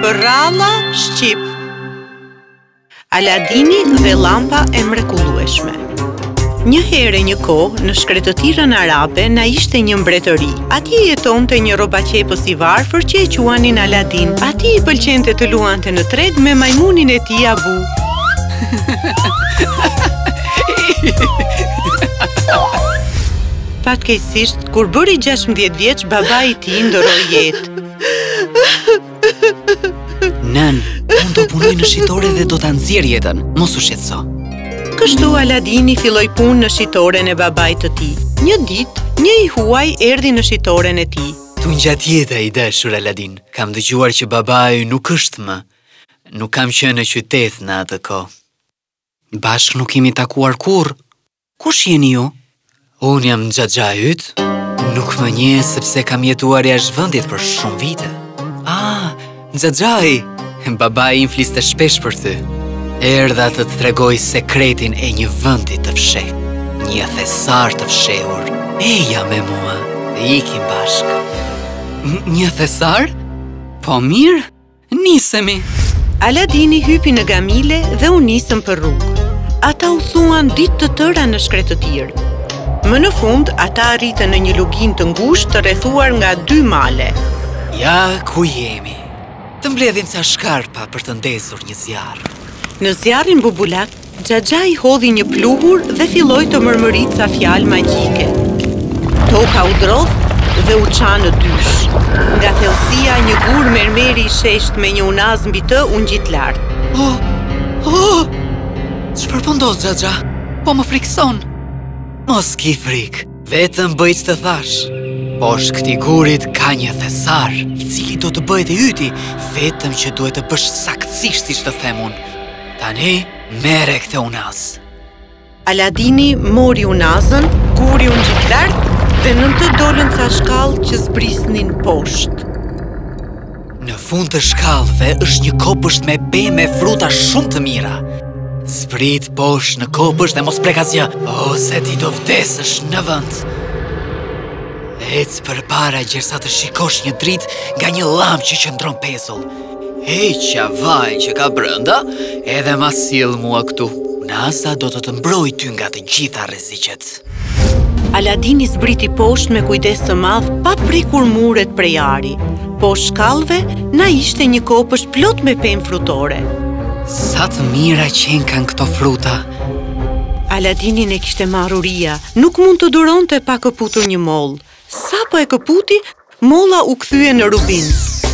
Përralla Shqip. Aladini dhe llampa e mrekullueshme. Një herë një kohë në shkretëtirën arabe na ishte një mbretëri. Atje jetonte një robaqepës i varfër që e quanin Aladin. Atij i pëlqente të luante në treg me majmunin e tij Abu. Fatkeqësisht, kur bëri 16 vjeç, babai i tij ndoroi jetë. Nën, unë do punoj në shitore dhe do ta nxjerr jetën, mos u shqetëso. Kështu Aladini filloi punë në shitoren e babait të tij. Një ditë, një i huaj erdhi në shitoren e tij. Tu ngjat jeta i dashur Aladin. Kam dëgjuar që babai nuk është më. Nuk kam qenë në qytet në atë kohë. Bashkë nuk kemi takuar kurrë. Kush jeni ju? Unë jam xhaxha yt. Nuk më njeh sepse kam jetuar jashtë vendit për shumë vite. Xhaxhai, babai im fliste shpesh për ty. Erdha të të tregoj sekretin e një vendi të fshehtë, një thesar të fshehur. Eja me mua, dhe ikim bashkë. Një thesar? Po mirë, nisemi. Aladini hypi në gamile dhe u nisën për rrugë. Ata u thuan ditë të tëra në shkretëtirë. Më në fund, ata arritën në një lugin të ngushtë të rrethuar nga 2 male. Ja, ku jemi? Të mbledhim ca shkarpa për të ndezur një zjarr. Në zjarrin bubulak, xhaxha i hodhi një pluhur dhe filloi të mërmërit ca fjalë magjike. Toka u drodh dhe u qa në dysh. Nga thellësia një gur mermeri i shesht me një unaz mbi të u ngjit lart. Çfarë po ndodh xhaxha? Po më frikson. Mos ki frikë, vetëm bëj ç'të thash. Poshtë këtij gurit ka një thesar, i cili do të bëhet i yti, vetëm që duhet të bësh saktësisht siç të them unë. Tani, merre këtë unaz. Aladini mori unazën, guri u ngjit lart dhe nën të dolën ca shkallë që zbrisnin poshtë. Në fund të shkallëve është një kopësht me pemë me fruta shumë të mira. Zbrit poshtë në kopësht dhe mos prek asgjë, ose ti do vdesësh në vend. Ec përpara gjersa të shikosh një dritë nga një llampë që qëndron pezull. Heqja vaj që ka brenda, edhe ma sill mua këtu. Unaza do të mbroj ty nga të gjitha rreziqet. Aladini zbriti poshtë me kujdes të madh, pa prekur muret prej ari. Poshtë shkallëve na ishte një kopësht plot me pemë frutore. Sa të mira qenë kanë këto fruta. Aladinin e kishte marruria, nuk mund të duronte pa këputur një mollë. Sa po e këputi, molla u kthye në rubin.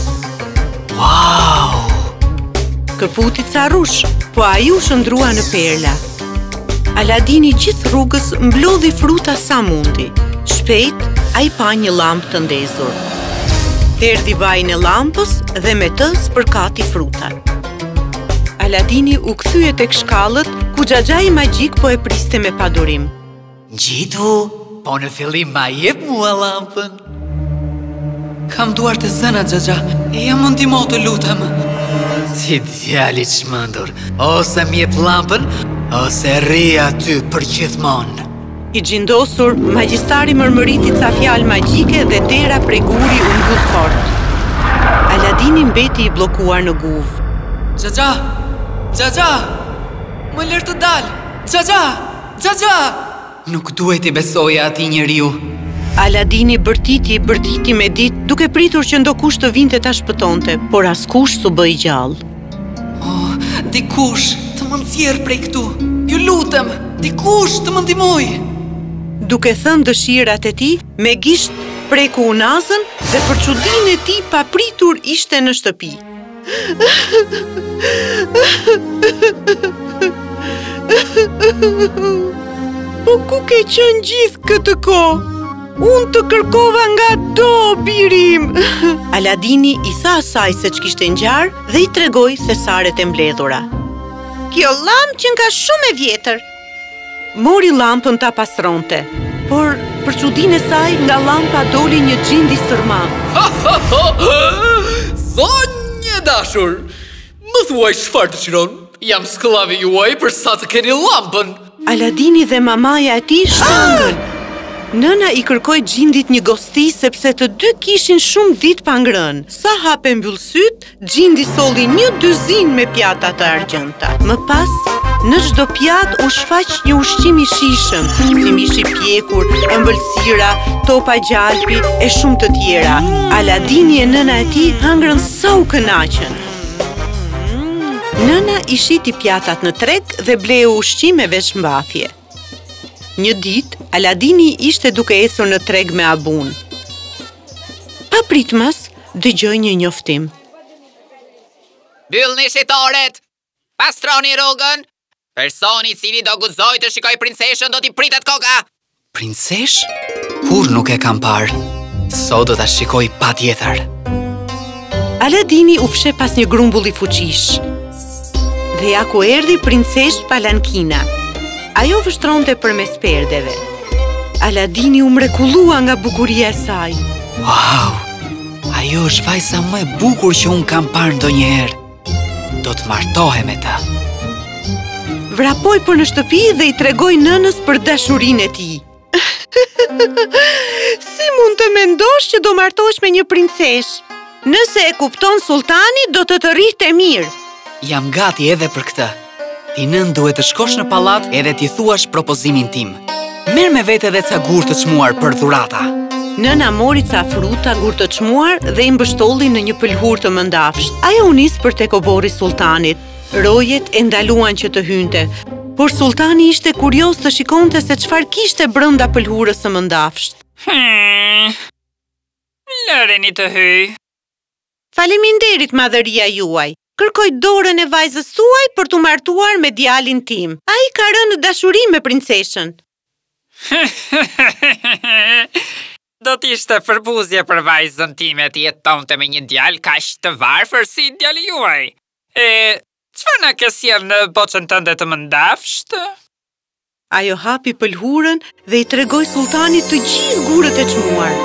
Wow! Këputi ca rush, po ai u shndrua në perla. Aladini gjithë rrugës mblodhi fruta sa mundi. Shpejt, ai pa një llampë të ndezur. Erdhi vaji në llampës dhe me të spërkati frutat. Aladini u kthye tek shkallët ku xhaxhai magjik po e priste me padurim. Gjitu, po në fillim ma jep mua llampën. Kam duar të zëna xhaxha, e jam më ndihmo të lutem. Si djali çmendur, ose më jep llampën, ose rri aty për gjithmonë. I gjindosur, magjistari mërmëriti ca fjalë magjike dhe dera prej guri u mbyll fort. Aladini mbeti i bllokuar në guvë. Xhaxha! Xhaxha! Më lër të dal! Xhaxha! Xhaxha! Nuk duhet i besoja atij njeriu. Aladini bërtiti me ditë, duke pritur që ndokush të vinte ta shpëtonte, por askush s'u bë i gjallë. Dikush të më nxjerr prej këtu. Ju lutem, dikush të më ndihmoj. Duke thënë dëshirat e tij, me gisht preku unazën dhe për çudinë e tij papritur ishte në shtëpi. Po ku ke qenë gjithë këtë kohë? Unë të kërkova nga do, birim. Aladini i tha asaj se ç'kishte ngjarë dhe i tregoi thesaret e mbledhura. Kjo llampë që nga shumë e vjetër. Mori llampën ta pastronte, por për çudinë e saj nga llampa doli një xhind i stërmam. Zonjë dashur, më thuaj çfarë dëshiron? Jam skllavi juaj për sa të keni llampën. Aladini dhe mamaja e tij shtëngën. Nëna I kërkoi Gjindit një gosti sepse të dy kishin shumë ditë pa ngrënë. Sa hape mbyll syt, Gjindi solli 1 me pjata të argjënta. Më pas, në çdo pjatë u shfaq një ushqim I shijshëm, si mishi pjekur, ëmbëlsira, topa gjalpi e shumë të tjera. Aladini e nëna e tij hëngrën sa u kënaqën. Nëna I shiti pjatat në treg dhe bleu ushqim me veshmbathje. Një ditë, Aladini ishte duke ecur në treg me Abun. Pa pritmas, dëgjoi një njoftim. Mbyllni shitoret! Pastroni rrugën! Personi I cili do guxojë të shikojë princeshën do t'i pritet koka! Princesh? Kur nuk e kam parë. Sot do ta shikoj patjetër. Aladini u fshe pas një grumbulli fuqish. Dhe ja ku erdhi princesh Palankina. Ajo vështronte përmes perdeve. Aladini u mrekullua nga bukuria e saj. Wow! Ajo është vajza më e bukur që unë kam parë ndonjëherë. Do të martohem me të. Vrapoi për në shtëpi dhe I tregoi nënës për dashurinë e tij. Si mund të mendosh që do martohesh me një princesh? Nëse e kupton sultani, do të rrihte mirë. Jam gati edhe për këtë. Ti nën duhet të shkosh në pallat edhe t'i thuash propozimin tim. Merr me vete edhe ca gurë të çmuar për dhurata. Nëna mori ca fruta, gurë të çmuar dhe I mbështolli në një pëlhurë të mëndafsht. Ajo u nis për tek oborri sultanit. Rojet e ndaluan që të hynte, por sultani ishte kurioz të shikonte se çfarë kishte brenda pëlhurës së mëndafsht. Lëreni të hyj. Faleminderit madhëria juaj. Kërkoj dorën e vajzës suaj për t'u martuar me djalin tim. Ai ka rënë në dashuri me princeshën. Do t'ishte përbuzje për vajzën time të jetonte me një djalë kaq të varfër si djali juaj. Çfarë na ke sjell në boçën tënde të mëndafsht? Ajo hapi pëlhurën dhe I tregoi sultanit të gjithë gurët e çmuar.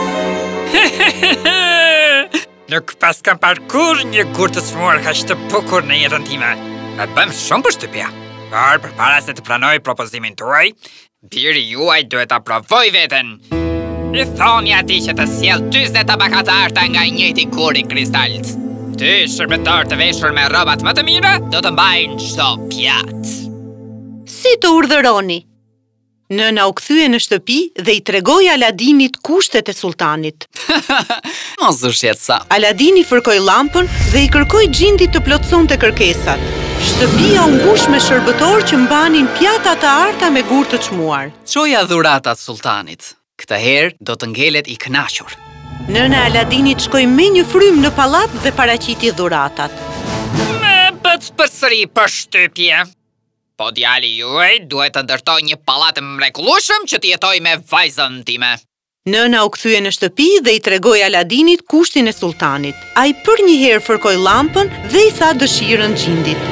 Nuk pas kam parë kur një gurë të çmuar kaq të bukur në jetën time. E bëm shumë përshtypje. Por përpara se të pranoj propozimin tuaj, biri juaj duhet ta provoj veten. I thoni atij që të sjell 40 tabakatarta nga I njëjti kur I kristalt. Ty, shërbëtor të veshur me rrobat më të mira, do të mbajnë çdo pjatë. Si të urdhëroni? Nëna u kthye në shtëpi dhe I tregoi Aladinit kushtet e sultanit. Mos u shqetëso. Aladini fërkoi llampën dhe I kërkoi Gjindit të plotësonte kërkesat. Shtëpia u mbush me shërbëtorë që mbanin pjata të arta me gurë të çmuar. Çoja dhuratat sultanit. Këtë herë do të ngelet I kënaqur. Nëna Aladinit shkoi me një frym në pallat dhe paraqiti dhuratat. Me bët përsëri përshtypje. Po djali juaj duhet të ndërtoj një pallat mrekullueshëm që të jetoj me vajzën time. Nëna u kthye në shtëpi dhe I tregoi Aladinit kushtin e sultanit. Ai për një herë fërkoi llampën dhe I tha dëshirën Gjindit.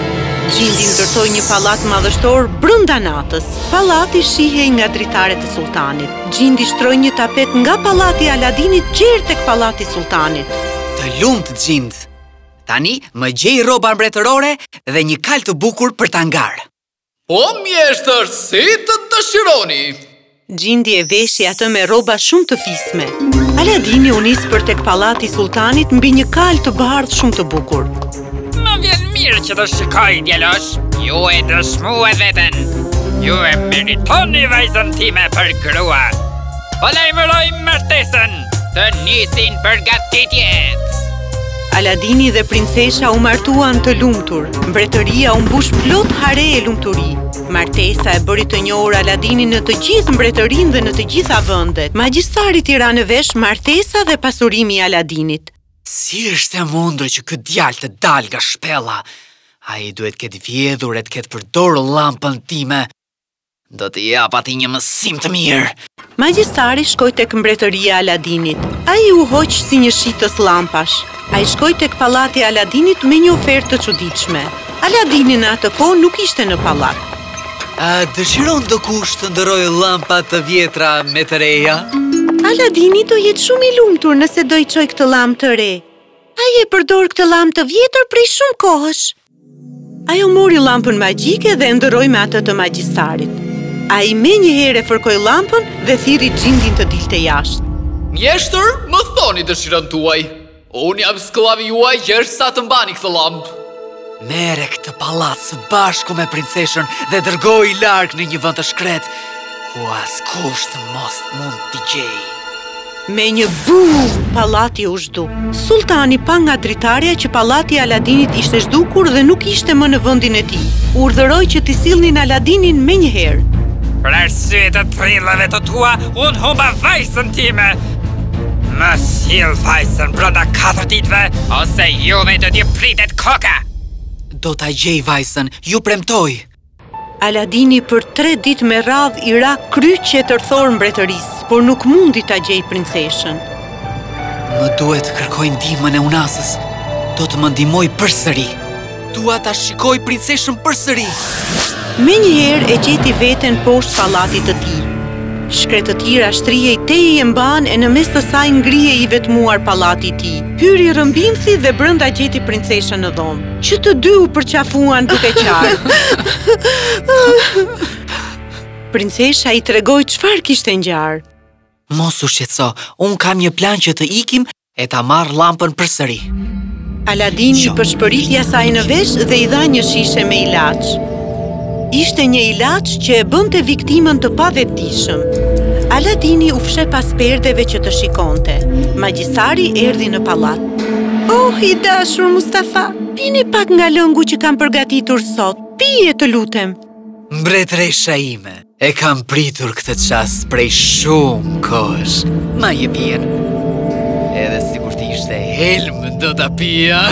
Gjindi ndërtoi një pallat madhështor brenda natës. Pallati shihej nga dritaret e sultanit. Gjindi shtroi një tapet nga pallati I Aladinit gjerë tek pallati I sultanit. Të lumt Gjind. Tani më gjej rroba mbretërore dhe një kal të bukur për ta ngarë. Po mjeshtër, si të dëshironi? Gjindi e veshi atë me rroba shumë të fisme. Aladini u nis për tek pallati I sultanit mbi një kal të bardhë shumë të bukur. Më vjen mirë që të shikoj djalosh. Ju e dëshmuat veten. Ju e meritoni vajzën time për grua. Po lajmëroj martesën. Të nisin përgatitjet. Aladini dhe princesha u martuan të lumtur. Mbretëria u mbush plot hare e lumturi. Martesa e bëri të njohur Aladinin në të gjithë mbretërinë dhe në të gjitha vendet. Magjistari I ra në vesh martesa dhe pasurimi I Aladinit. Si është e mundur që ky djalë të dal nga shpella? Ai duhet ketë vjedhur e të ketë përdorur llampën time. Do të jap atij një mësim të mirë. Magjistari shkoi tek mbretëria e Aladinit. Ai u hoq si një shitës llampash. Ai shkoi tek pallati I Aladinit me një ofertë të çuditshme. Aladini në atë kohë nuk ishte në pallat. A dëshiron dikush të ndërrojë llampa të vjetra me të reja? Aladini do jetë shumë I lumtur nëse do I çoj këtë llampë të re. Ai e përdor këtë llampë të vjetër prej shumë kohësh. Ajo mori llampën magjike dhe e ndërroi me atë të magjistarit. Ai menjëherë e fërkoi llampën dhe thirri Xhindin të dilte jashtë. Mjeshtër, më thoni dëshirën tuaj. Unë jam sklavi juaj sa të mbani këtë lampë. Mere këtë pallat së bashku me princeshën dhe dërgoi larg në një vend të shkret, ku askush mos mund t'i gjej. Me një bum, pallati u zhdu. Sultani pa nga dritarja që pallati i Aladinit ishte zhdukur dhe nuk ishte më në vendin e tij. Urdhëroi që t'i sillnin Aladinin menjëherë. Për arsye të trillave të tua, unë humba vajzën time. Më sill vajzën brenda 4 ditëve, ose juve do t'i pritet koka. Do t'a gjej vajzën, ju premtoj. Aladini për 3 ditë me radh i ra kryqe të rthor mbretërisë, por nuk mundi t'a gjej princeshën. Më duhet të kërkoj ndihmën e unasës. Do të më ndihmoj përsëri. Dua ta shikoj princeshën përsëri. Menjëherë e gjeti veten poshtë pallatit të tij. Shkretëtira shtrihej teji e mban e në mes të saj ngrihej i vetmuar pallati i tij. Hyri rrëmbimsi dhe brenda gjeti princeshën në dhomë. Që të dy u përqafuan duke qarë. Princesha i tregoi çfarë kishte ngjarë. Mos u shqetëso, unë kam një plan që të ikim e ta marr llampën përsëri. Aladini i përshpëriti asaj në vesh dhe i dha një shishe me ilaç. Ishte një ilaç që e bënte viktimën të pavetëdijshëm. Aladini u fshe pas perdeve që të shikonte. Magjistari erdhi në pallat. Oh, i dashur Mustafa, pini pak nga lëngu që kam përgatitur sot. Pije të lutem. Mbretëresha ime, e kam pritur këtë çast prej shumë kohësh. Ma je pijen. Edhe sikur ti ishte helm do ta pija.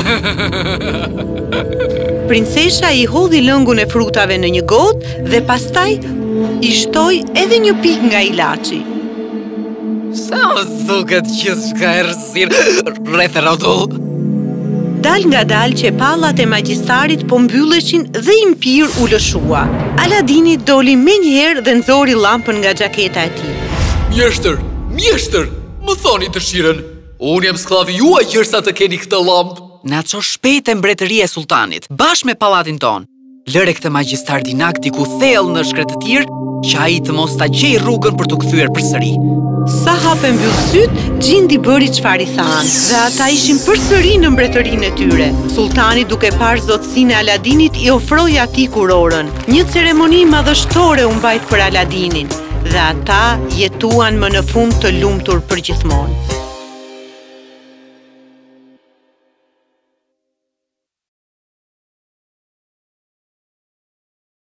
Princesha i hodhi lëngun e frutave në një gotë dhe pastaj i shtoi edhe një pikë nga ilaçi. Sa më duket gjithçka errësir rreth rrotull. Dal nga dal që pallat e magjistarit po mbylleshin dhe i mpir u lëshua. Aladini doli menjëherë dhe nxori llampën nga xhaketa e tij. Mjeshtër, më thoni dëshirën. Unë jam sklavi juaj sa të keni këtë lampë. Na ço shpejt e mbretëria e sultanit, bashkë me pallatin ton. Lëre këtë magjistar dinak diku thellë në shkretëtir, që ai të mos ta gjej rrugën për t'u kthyer përsëri. Sa hapën mbyll syt, Xhindi bëri çfarë i thanë, dhe ata ishin përsëri në mbretërinë e tyre. Sultani, duke parë zotësinë e Aladinit, i ofroi atij kurorën. Një ceremoni madhështore u mbajt për Aladinin, dhe ata jetuan më në fund të lumtur përgjithmonë.